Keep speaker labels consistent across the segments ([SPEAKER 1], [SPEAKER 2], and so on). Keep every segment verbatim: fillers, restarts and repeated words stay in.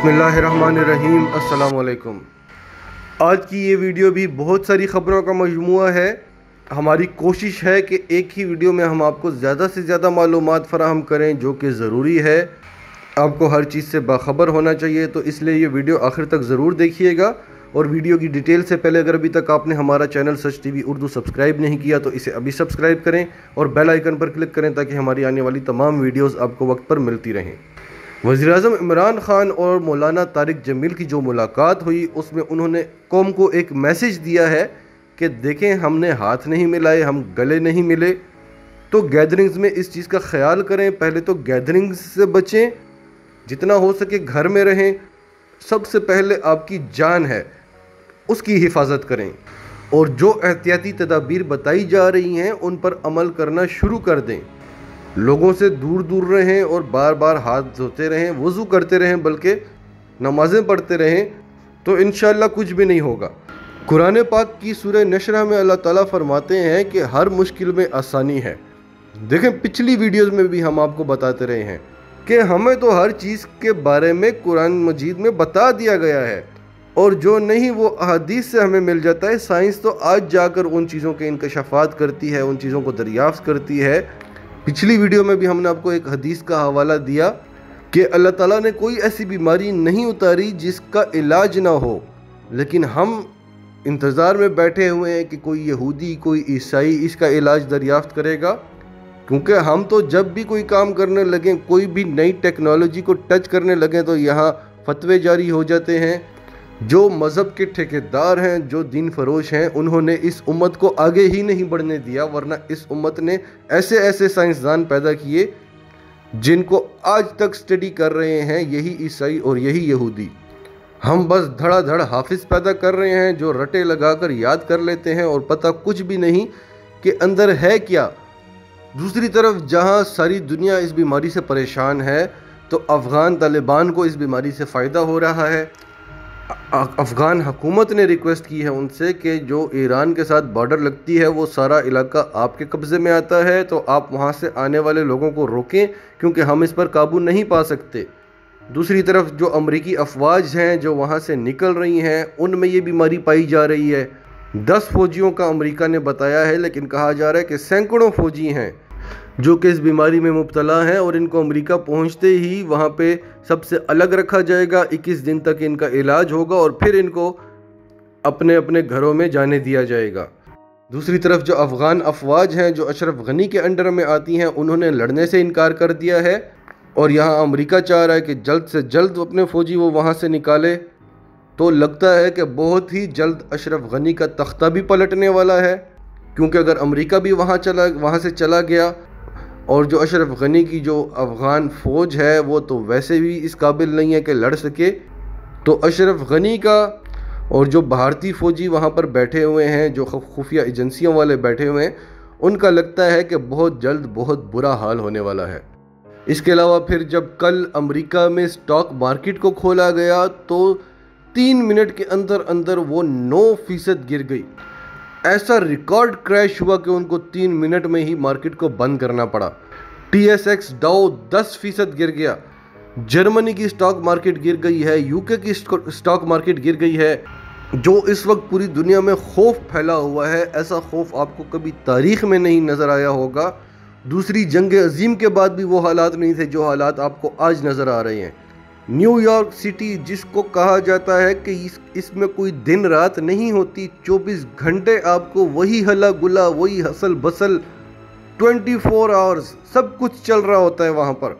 [SPEAKER 1] बिस्मिल्लाहिर्रहमानिर्रहीम। अस्सलाम वालेकुम। आज की ये वीडियो भी बहुत सारी ख़बरों का मजमूआ है। हमारी कोशिश है कि एक ही वीडियो में हम आपको ज़्यादा से ज़्यादा मालूमात फ़राहम करें जो कि ज़रूरी है। आपको हर चीज़ से बाखबर होना चाहिए, तो इसलिए ये वीडियो आखिर तक ज़रूर देखिएगा। और वीडियो की डिटेल से पहले अगर अभी तक आपने हमारा channel Sach TV Urdu subscribe नहीं किया तो इसे अभी सब्सक्राइब करें और बेल आइकन पर क्लिक करें ताकि हमारी आने वाली तमाम वीडियोज़ आपको वक्त पर मिलती रहें। वज़ीर-ए-आज़म इमरान खान और मौलाना तारिक जमील की जो मुलाकात हुई उसमें उन्होंने कौम को एक मैसेज दिया है कि देखें, हमने हाथ नहीं मिलाए, हम गले नहीं मिले, तो गैदरिंग्स में इस चीज़ का ख्याल करें। पहले तो गैदरिंग्स से बचें, जितना हो सके घर में रहें। सबसे पहले आपकी जान है, उसकी हिफाजत करें और जो एहतियाती तदाबीर बताई जा रही हैं उन पर अमल करना शुरू कर दें। लोगों से दूर दूर रहें और बार बार हाथ धोते रहें, वज़ू करते रहें, बल्कि नमाज़ें पढ़ते रहें, तो इंशाअल्लाह कुछ भी नहीं होगा। कुरान पाक की सूरह नशरा में अल्लाह ताला फरमाते हैं कि हर मुश्किल में आसानी है। देखें, पिछली वीडियोज़ में भी हम आपको बताते रहे हैं कि हमें तो हर चीज़ के बारे में कुरान मजीद में बता दिया गया है, और जो नहीं वो अहादीस से हमें मिल जाता है। साइंस तो आज जाकर उन चीज़ों के इंकशाफात करती है, उन चीज़ों को दरियाफ्त करती है। पिछली वीडियो में भी हमने आपको एक हदीस का हवाला दिया कि अल्लाह ताला ने कोई ऐसी बीमारी नहीं उतारी जिसका इलाज ना हो, लेकिन हम इंतज़ार में बैठे हुए हैं कि कोई यहूदी, कोई ईसाई इसका इलाज दरियाफ्त करेगा। क्योंकि हम तो जब भी कोई काम करने लगें, कोई भी नई टेक्नोलॉजी को टच करने लगें, तो यहाँ फतवे जारी हो जाते हैं। जो मज़हब के ठेकेदार हैं, जो दीन फरोश हैं, उन्होंने इस उम्मत को आगे ही नहीं बढ़ने दिया, वरना इस उम्मत ने ऐसे ऐसे साइंसदान पैदा किए जिनको आज तक स्टडी कर रहे हैं यही ईसाई और यही यहूदी। हम बस धड़ाधड़ हाफिज़ पैदा कर रहे हैं जो रटे लगाकर याद कर लेते हैं और पता कुछ भी नहीं कि अंदर है क्या। दूसरी तरफ जहां सारी दुनिया इस बीमारी से परेशान है, तो अफ़गान तालिबान को इस बीमारी से फ़ायदा हो रहा है। अफ़गान हुकूमत ने रिक्वेस्ट की है उनसे कि जो ईरान के साथ बॉर्डर लगती है वो सारा इलाका आपके कब्ज़े में आता है, तो आप वहाँ से आने वाले लोगों को रोकें, क्योंकि हम इस पर काबू नहीं पा सकते। दूसरी तरफ जो अमरीकी अफवाज हैं जो वहाँ से निकल रही हैं, उनमें ये बीमारी पाई जा रही है। दस फौजियों का अमरीका ने बताया है, लेकिन कहा जा रहा है कि सैकड़ों फौजी हैं जो कि इस बीमारी में मुब्तला हैं, और इनको अमेरिका पहुंचते ही वहां पे सबसे अलग रखा जाएगा। इक्कीस दिन तक इनका इलाज होगा और फिर इनको अपने अपने घरों में जाने दिया जाएगा। दूसरी तरफ जो अफ़गान अफवाज हैं जो अशरफ गनी के अंडर में आती हैं, उन्होंने लड़ने से इनकार कर दिया है, और यहाँ अमेरिका चाह रहा है कि जल्द से जल्द अपने फ़ौजी वो वहाँ से निकाले। तो लगता है कि बहुत ही जल्द अशरफ गनी का तख्ता भी पलटने वाला है, क्योंकि अगर अमेरिका भी वहाँ चला वहाँ से चला गया, और जो अशरफ गनी की जो अफ़गान फ़ौज है वो तो वैसे भी इस काबिल नहीं है कि लड़ सके, तो अशरफ गनी का और जो भारतीय फ़ौजी वहाँ पर बैठे हुए हैं, जो खुफिया एजेंसियों वाले बैठे हुए हैं, उनका लगता है कि बहुत जल्द बहुत बुरा हाल होने वाला है। इसके अलावा फिर जब कल अमेरिका में स्टॉक मार्केट को खोला गया तो तीन मिनट के अंदर अंदर वो नौ फीसद गिर गई। ऐसा रिकॉर्ड क्रैश हुआ कि उनको तीन मिनट में ही मार्केट को बंद करना पड़ा। टी एस एक्स डाउ दस फीसद गिर गया। जर्मनी की स्टॉक मार्केट गिर गई है, यूके की स्टॉक मार्केट गिर गई है। जो इस वक्त पूरी दुनिया में खौफ फैला हुआ है, ऐसा खौफ आपको कभी तारीख में नहीं नज़र आया होगा। दूसरी जंग अजीम के बाद भी वो हालात नहीं थे जो हालात आपको आज नज़र आ रहे हैं। न्यूयॉर्क सिटी, जिसको कहा जाता है कि इस इसमें कोई दिन रात नहीं होती, चौबीस घंटे आपको वही हला गुला, वही हसल बसल, चौबीस आवर्स सब कुछ चल रहा होता है वहाँ पर।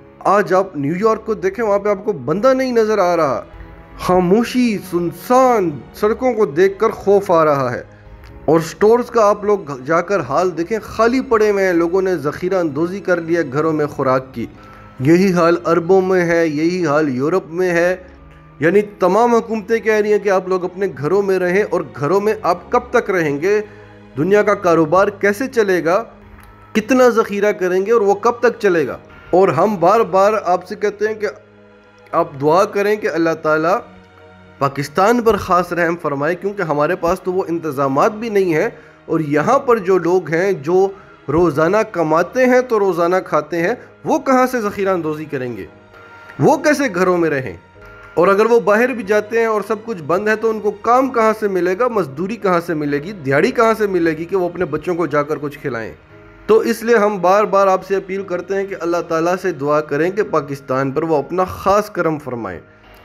[SPEAKER 1] आज आप न्यूयॉर्क को देखें, वहाँ पे आपको बंदा नहीं नज़र आ रहा। खामोशी, सुनसान, सड़कों को देखकर खौफ आ रहा है। और स्टोर्स का आप लोग जाकर हाल देखें, खाली पड़े हुए हैं। लोगों ने ज़ख़ीरा अंदोज़ी कर लिया घरों में खुराक की। यही हाल अरबों में है, यही हाल यूरोप में है। यानी तमाम हुकूमतें कह रही हैं कि आप लोग अपने घरों में रहें, और घरों में आप कब तक रहेंगे? दुनिया का कारोबार कैसे चलेगा? कितना ज़ख़ीरा करेंगे और वो कब तक चलेगा? और हम बार बार आपसे कहते हैं कि आप दुआ करें कि अल्लाह ताला पाकिस्तान पर ख़ास रहम फरमाए, क्योंकि हमारे पास तो वो इंतज़ामात भी नहीं है। और यहाँ पर जो लोग हैं जो रोज़ाना कमाते हैं तो रोज़ाना खाते हैं, वो कहाँ से ज़ख़ीरा अंदोज़ी करेंगे? वो कैसे घरों में रहें? اور اگر وہ باہر بھی جاتے ہیں اور سب کچھ بند ہے تو ان کو کام کہاں سے ملے گا، مزدوری کہاں سے ملے گی، دیہڑی کہاں سے ملے گی کہ وہ اپنے بچوں کو جا کر کچھ کھلائیں۔ تو اس لیے ہم بار بار آپ سے اپیل کرتے ہیں کہ اللہ تعالیٰ سے دعا کریں کہ پاکستان پر وہ اپنا خاص کرم فرمائیں۔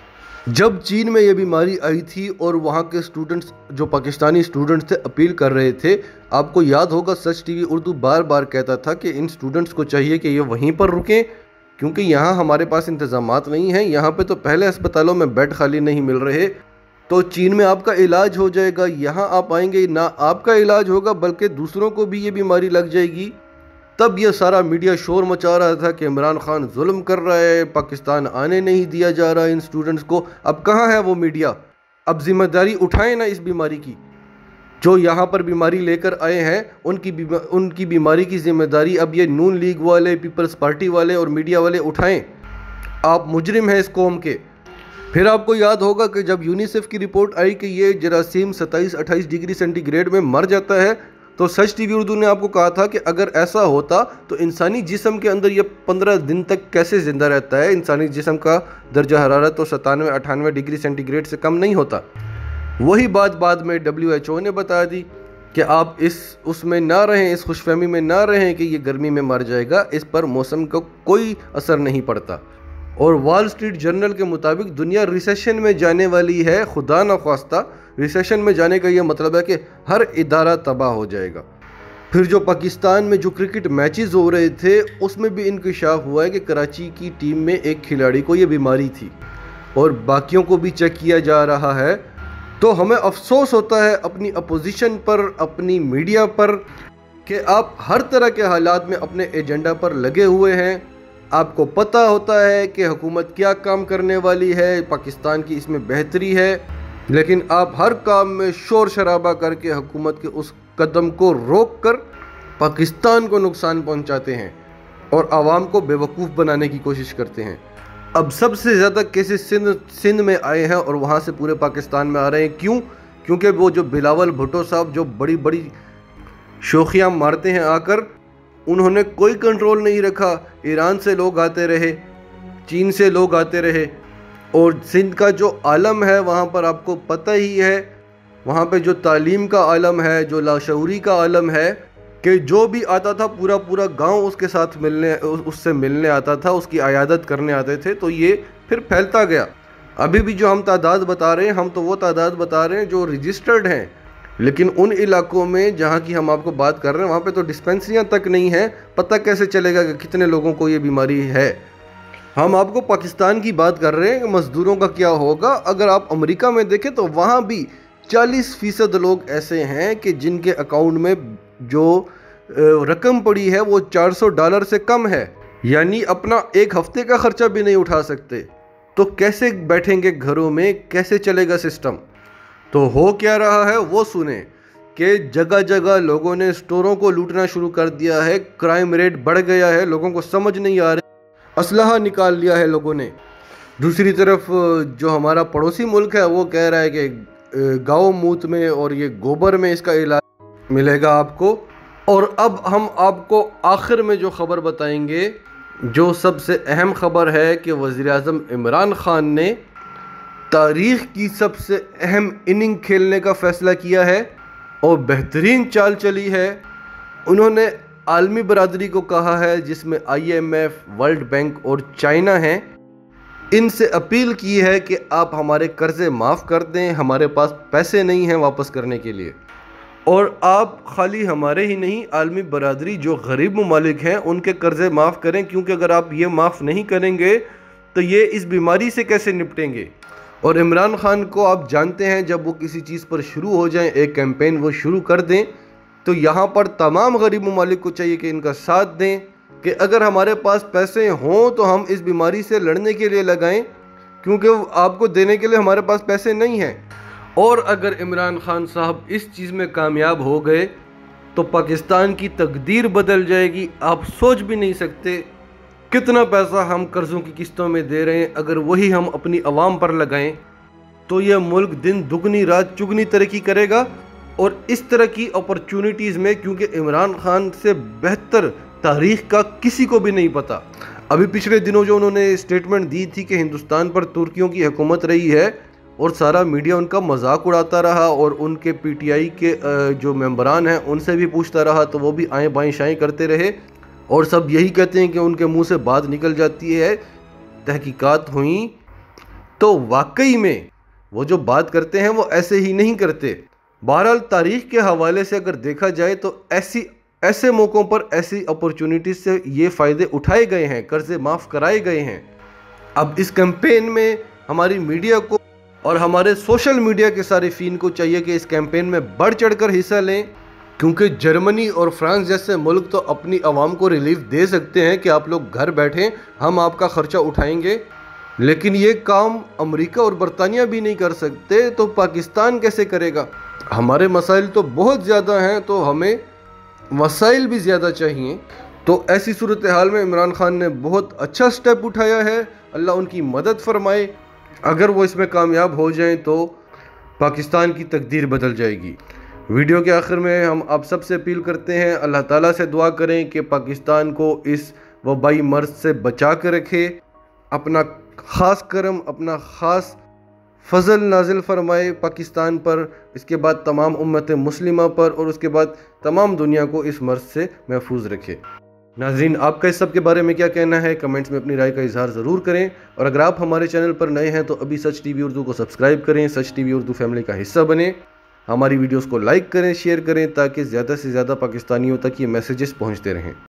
[SPEAKER 1] جب چین میں یہ بیماری آئی تھی اور وہاں کے سٹوڈنٹس جو پاکستانی سٹوڈنٹس تھے اپیل کر رہے تھے، آپ کو یاد ہوگا سچ ٹی وی اردو بار بار کہتا تھا کہ ان سٹوڈنٹس کو چاہیے کہ یہ وہیں پر رکیں کیونکہ یہاں ہمارے پاس انتظامات نہیں ہیں، یہاں پہ تو پہلے اسپتالوں میں بیڈ خالی نہیں مل رہے، تو چین میں آپ کا علاج ہو جائے گا، یہاں آپ آئیں گے نہ آپ کا علاج ہوگا بلکہ دوسروں کو بھی یہ بیماری لگ جائے گی۔ تب یہ سارا میڈیا شور مچا رہا تھا کہ عمران خان ظلم کر رہا ہے، پاکستان آنے نہیں دیا جا رہا ان سٹوڈنٹس کو۔ اب کہاں ہے وہ میڈیا؟ اب ذمہ داری اٹھائیں نا اس بیماری کی، جو یہاں پر بیماری لے کر آئے ہیں ان کی ان کی بیماری کی ذمہ داری اب یہ نون لیگ والے، پیپلز پارٹی والے اور میڈیا والے اٹھائیں۔ آپ مجرم ہیں اس قوم کے۔ پھر آپ کو یاد ہوگا کہ جب یونیسیف کی رپورٹ آئی کہ یہ جراثیم ستائیس اٹھائیس ڈگری سینٹی گریڈ میں مر جاتا ہے، تو سچ ٹی وی اردو نے آپ کو کہا تھا کہ اگر ایسا ہوتا تو انسانی جسم کے اندر یہ پندرہ دن تک کیسے زندہ رہتا ہے؟ انسانی جسم کا درجہ حرارت تو ستانوے اٹھانوے ڈگری سینٹی گریڈ سے کم نہیں ہوتا۔ وہی بات بعد میں ڈبلیو ایچ او نے بتا دی کہ آپ اس اس میں نہ رہیں، اس خوش فہمی میں نہ رہیں کہ یہ گرمی میں مر جائے گا، اس پر موسم کو کوئی اثر نہیں پڑتا۔ اور وال سٹریٹ جرنل کے مطابق دنیا ریسیشن میں جانے والی ہے، خدا نخواستہ ریسیشن میں جانے کا یہ مطلب ہے کہ ہر ادارہ تباہ ہو جائے گا۔ پھر جو پاکستان میں جو کرکٹ میچز ہو رہے تھے اس میں بھی انکشاف ہوا ہے کہ کراچی کی ٹیم میں ایک کھلاڑی کو یہ بیماری تھی اور باقیوں کو بھی چیک کیا جا رہا ہے۔ تو ہمیں افسوس ہوتا ہے اپنی اپوزیشن پر، اپنی میڈیا پر، کہ آپ ہر طرح کے حالات میں اپنے ایجنڈا پر لگے ہوئے ہیں۔ آپ کو پتہ ہوتا ہے کہ حکومت کیا کام کرنے والی ہے، پاکستان کی اس میں بہتری ہے، لیکن آپ ہر کام میں شور شرابہ کر کے حکومت کے اس قدم کو روک کر پاکستان کو نقصان پہنچاتے ہیں اور عوام کو بے وقوف بنانے کی کوشش کرتے ہیں۔ اب سب سے زیادہ کیسز سندھ سندھ میں آئے ہیں اور وہاں سے پورے پاکستان میں آ رہے ہیں۔ کیوں؟ کیونکہ وہ جو بلاول بھٹو صاحب جو بڑی بڑی شوخیاں مارتے ہیں آ کر، انہوں نے کوئی کنٹرول نہیں رکھا۔ ایران سے لوگ آتے رہے، چین سے لوگ آتے رہے، اور سندھ کا جو عالم ہے وہاں پر آپ کو پتہ ہی ہے، وہاں پہ جو تعلیم کا عالم ہے، جو لاشعوری کا عالم ہے، کہ جو بھی آتا تھا پورا پورا گاؤں اس کے ساتھ ملنے اس سے ملنے آتا تھا، اس کی عیادت کرنے آتے تھے، تو یہ پھر پھیلتا گیا۔ ابھی بھی جو ہم تعداد بتا رہے ہیں، ہم تو وہ تعداد بتا رہے ہیں جو رجسٹرڈ ہیں، لیکن ان علاقوں میں جہاں کی ہم آپ کو بات کر رہے ہیں وہاں پہ تو ڈسپینسریاں تک نہیں ہیں۔ پتہ کیسے چلے گا کہ کتنے لوگوں کو یہ بیماری ہے؟ ہم آپ کو پاکستان کی بات کر رہے ہیں کہ مزدوروں کا کیا ہوگا۔ اگر آپ امریکہ میں دیکھیں تو وہاں بھی چالیس فیصد لوگ ایسے ہیں کہ جن کے اکاؤنٹ میں جو رقم پڑی ہے وہ چار سو ڈالر سے کم ہے، یعنی اپنا ایک ہفتے کا خرچہ بھی نہیں اٹھا سکتے۔ تو کیسے بیٹھیں گے گھروں میں؟ کیسے چلے گا سسٹم؟ تو ہو کیا رہا ہے وہ سنیں کہ جگہ جگہ لوگوں نے سٹوروں کو لوٹنا شروع کر دیا ہے، کرائم ریٹ بڑھ گیا ہے، لوگوں کو سمجھ نہیں آ رہے، اسلحہ نکال لیا ہے لوگوں نے۔ دوسری طرف جو ہمارا پڑوسی ملک ہے وہ کہہ رہا ہے کہ گاؤں موت میں اور یہ گوبر میں اس کا علاج ملے گا آپ کو۔ اور اب ہم آپ کو آخر میں جو خبر بتائیں گے، جو سب سے اہم خبر ہے کہ وزیر اعظم عمران خان نے تاریخ کی سب سے اہم اننگ کھیلنے کا فیصلہ کیا ہے اور بہترین چال چلی ہے۔ انہوں نے عالمی برادری کو کہا ہے، جس میں I M F, world bank اور چائنا ہیں، ان سے اپیل کی ہے کہ آپ ہمارے قرضے معاف کر دیں، ہمارے پاس پیسے نہیں ہیں واپس کرنے کے لیے، اور آپ خالی ہمارے ہی نہیں، عالمی برادری جو غریب ممالک ہیں ان کے قرضے معاف کریں، کیونکہ اگر آپ یہ معاف نہیں کریں گے تو یہ اس بیماری سے کیسے نپٹیں گے۔ اور عمران خان کو آپ جانتے ہیں جب وہ کسی چیز پر شروع ہو جائیں، ایک کیمپین وہ شروع کر دیں، تو یہاں پر تمام غریب ممالک کو چاہیے کہ ان کا ساتھ دیں، کہ اگر ہمارے پاس پیسے ہوں تو ہم اس بیماری سے لڑنے کے لیے لگائیں، کیونکہ آپ کو دینے کے لیے ہمارے پاس پیسے نہیں ہیں۔ اور اگر عمران خان صاحب اس چیز میں کامیاب ہو گئے تو پاکستان کی تقدیر بدل جائے گی۔ آپ سوچ بھی نہیں سکتے کتنا پیسہ ہم قرضوں کی قسطوں میں دے رہے ہیں، اگر وہی ہم اپنی عوام پر لگائیں تو یہ ملک دن دگنی رات چگنی ترقی کرے گا۔ اور اس طرح کی اپرچونٹیز میں، کیونکہ عمران خان سے بہتر تاریخ کا کسی کو بھی نہیں پتا۔ अभी पिछले दिनों जो उन्होंने स्टेटमेंट दी थी कि हिंदुस्तान पर तुर्कियों की हुकूमत रही है और सारा मीडिया उनका मजाक उड़ाता रहा और उनके पीटीआई के जो मेंबरान हैं उनसे भी पूछता रहा तो वो भी आएँ बाएँ शाएँ करते रहे और सब यही कहते हैं कि उनके मुंह से बात निकल जाती है। तहकीकात हुई तो वाकई में वो जो बात करते हैं वो ऐसे ही नहीं करते। बहरहाल तारीख़ के हवाले से अगर देखा जाए तो ऐसी ऐसे मौक़ों पर ऐसी अपॉर्चुनिटीज से ये फ़ायदे उठाए गए हैं, कर्ज़े माफ़ कराए गए हैं। अब इस कैंपेन में हमारी मीडिया को और हमारे सोशल मीडिया के सारिफीन को चाहिए कि इस कैंपेन में बढ़ चढ़ कर हिस्सा लें, क्योंकि जर्मनी और फ्रांस जैसे मुल्क तो अपनी आवाम को रिलीफ दे सकते हैं कि आप लोग घर बैठें, हम आपका ख़र्चा उठाएंगे, लेकिन ये काम अमेरिका और बरतानिया भी नहीं कर सकते तो पाकिस्तान कैसे करेगा। हमारे मसाइल तो बहुत ज़्यादा हैं तो हमें वसाइल भी ज़्यादा चाहिए। तो ऐसी सूरत हाल में इमरान खान ने बहुत अच्छा स्टेप उठाया है, अल्लाह उनकी मदद फरमाए। अगर वो इसमें कामयाब हो जाएं तो पाकिस्तान की तकदीर बदल जाएगी। वीडियो के आखिर में हम आप सबसे अपील करते हैं, अल्लाह ताला से दुआ करें कि पाकिस्तान को इस वबाई मर्ज से बचा कर रखे, अपना ख़ास करम अपना ख़ास फजल नाजिल फरमाए पाकिस्तान पर, इसके बाद तमाम उम्मत मुस्लिमा पर और उसके बाद तमाम दुनिया को इस मर्ज से महफूज रखे। नाज़रीन, आपका इस सब के बारे में क्या कहना है, कमेंट्स में अपनी राय का इजहार ज़रूर करें। और अगर आप हमारे चैनल पर नए हैं तो अभी सच टीवी उर्दू को सब्सक्राइब करें, सच टीवी उर्दू फैमिली का हिस्सा बने। हमारी वीडियोस को लाइक करें, शेयर करें ताकि ज़्यादा से ज़्यादा पाकिस्तानियों तक ये मैसेजेस पहुँचते रहें।